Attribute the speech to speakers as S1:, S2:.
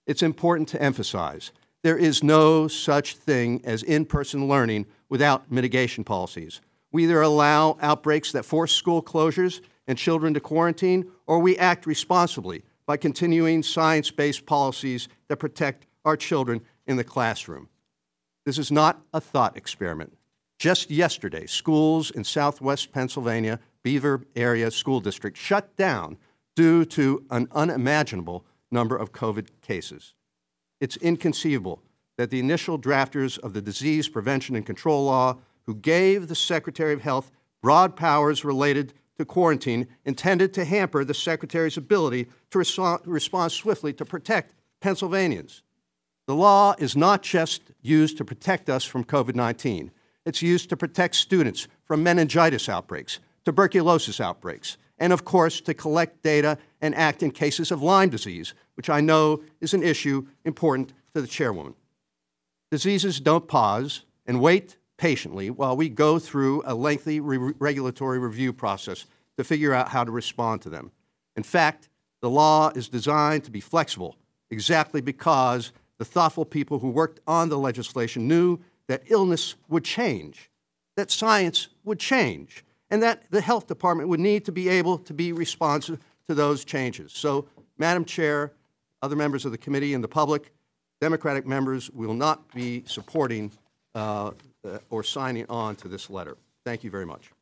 S1: It's important to emphasize there is no such thing as in-person learning without mitigation policies. We either allow outbreaks that force school closures and children to quarantine, or we act responsibly by continuing science-based policies that protect our children in the classroom. This is not a thought experiment. Just yesterday, schools in Southwest Pennsylvania, Beaver Area School District, shut down due to an unimaginable number of COVID cases. It's inconceivable that the initial drafters of the Disease Prevention and Control Law, who gave the Secretary of Health broad powers related to quarantine, intended to hamper the Secretary's ability to respond swiftly to protect Pennsylvanians. The law is not just used to protect us from COVID-19. It's used to protect students from meningitis outbreaks, tuberculosis outbreaks, and of course to collect data and act in cases of Lyme disease, which I know is an issue important to the chairwoman. Diseases don't pause and wait patiently while we go through a lengthy regulatory review process to figure out how to respond to them. In fact, the law is designed to be flexible exactly because the thoughtful people who worked on the legislation knew that illness would change, that science would change, and that the health department would need to be able to be responsive to those changes. So, Madam Chair, other members of the committee and the public, Democratic members will not be supporting or signing on to this letter. Thank you very much.